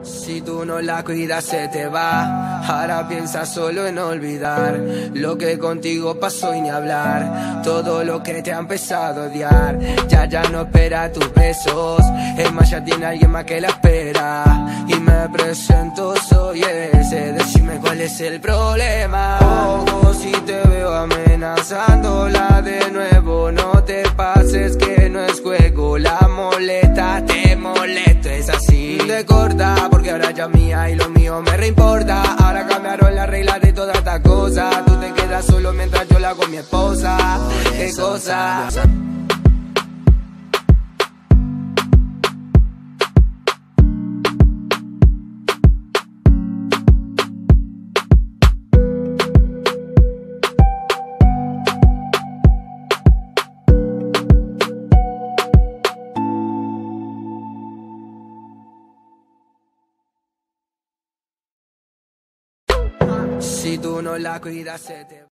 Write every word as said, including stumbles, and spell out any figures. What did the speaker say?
Si tú no la cuidas se te va. Ahora piensa solo en olvidar lo que contigo pasó y ni hablar. Todo lo que te ha empezado a odiar. Ya ya no espera tus besos. Es más, ya tiene alguien más que la espera. Y me presento, soy ese. Decime cuál es el problema. Ojo, si te veo amenazándola de nuevo, no te pases que no es juego. La molesta, te molesto, es así de corta, porque ahora ya mía y lo mío me reimporta. Ahora cambiaron las reglas de toda esta cosa. Tú te quedas solo mientras yo la hago mi esposa. Qué cosa. Si tú no la cuidas se te